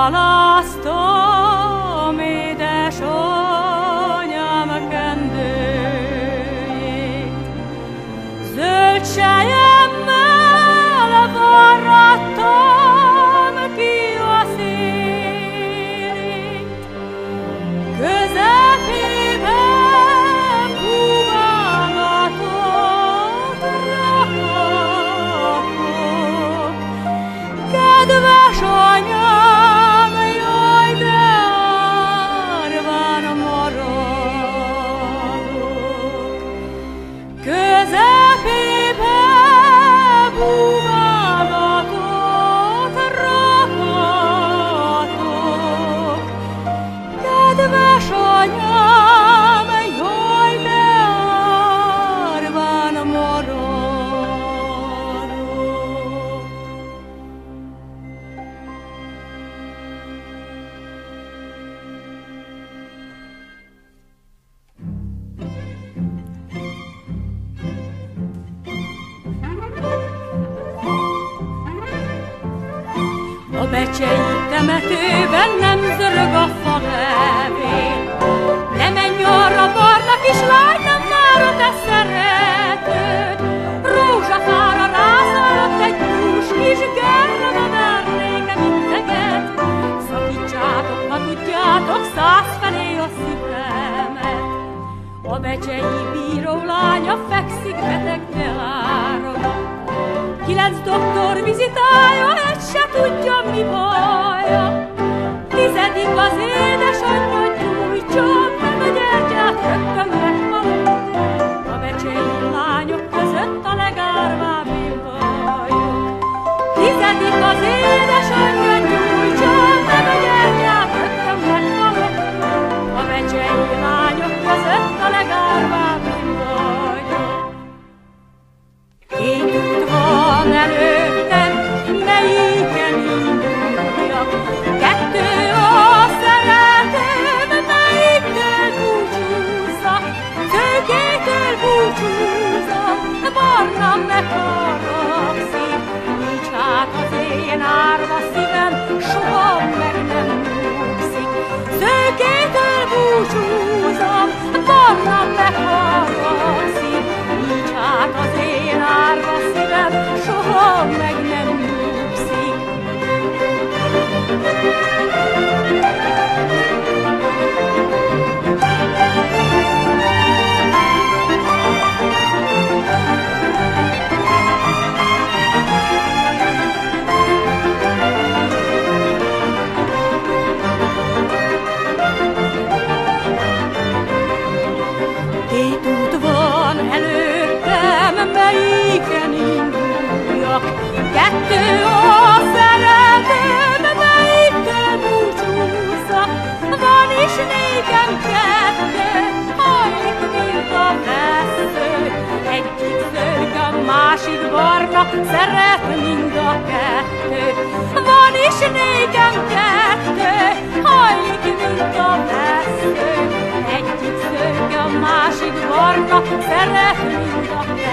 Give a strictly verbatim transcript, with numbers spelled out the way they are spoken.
Halasztom édesanyám kendőjét, zöld selyemmel varrattam ki a szélét, közepében búvágatot rakhatok. Kedves anyám, jaj, de árván maradok, közepébe búvágatot rakhatok. Kedves anyám, jaj, de árván maradok. A becsei temetőben nem zörög a falevél, ne menj arra, barna kislány, nem vár a te szeretőd. Rózsafára rászállt egy dús kis germadár, nékem integet. Szakítsátok, ha tudjátok, százfelé a szívemet. A becsei bíró lánya fekszik beteg teáron, kilenc doktor vizitálja, egy se tudja, mi baja. Tizedik az édesanyja, gyújtsa meg a gyertyát, rögtön meghalok. A becsei lányok között a legárvább én vagyok. Tizedik az édesanyja, gyújtsa meg a gyertyát, rögtön meghalok. A becsei lányok között a legárvább én vagyok. Két út van előttem, melyiken induljak? Kettő a szeretőm, melyiktől búcsúzzak? Tőkétől búcsúzzak, barna megharagszik. Nincs hát az én árva szívem, soha meg nem nyugszik. Tőkétől búcsúzzak, barna megharagszik. Nincs hát az én árva szívem, soha meg nem nyugszik. Két út van előttem, melyiken induljak? Kettő a szeretőm, melyiktől búcsúzzak? Van is nékem kettő, hajlik, mint a vesző. Egyik szők, a másik barna, szeret mind a kettő. Van is nékem kettő, hajlik, mint a vesző. Egyik szőke, a másik barna, szeret mind a kettő.